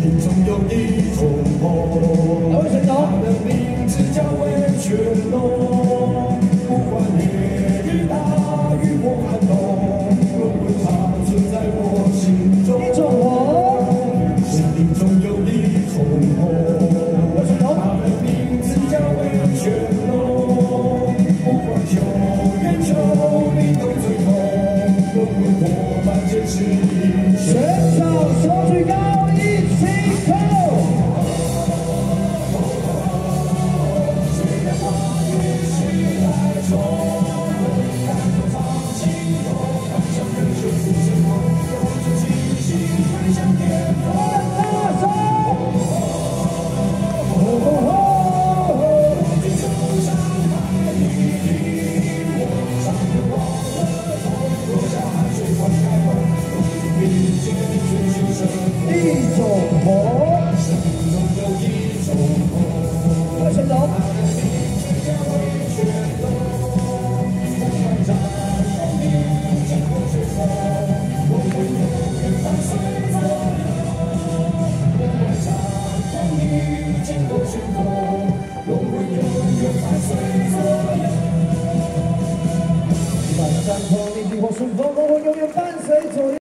命中有一种梦，它的名字叫为全龙。不管烈日大雨或寒冬，轮回它存在我心中。一种梦，生命中有一种梦，它的名字叫为全龙。不管秋远秋离都最痛，轮回伙伴坚持一生。全场手举高，一起跳。 一种梦，生命中有一种梦。快先走。漫山风，逆境或顺风，梦永远伴随左右。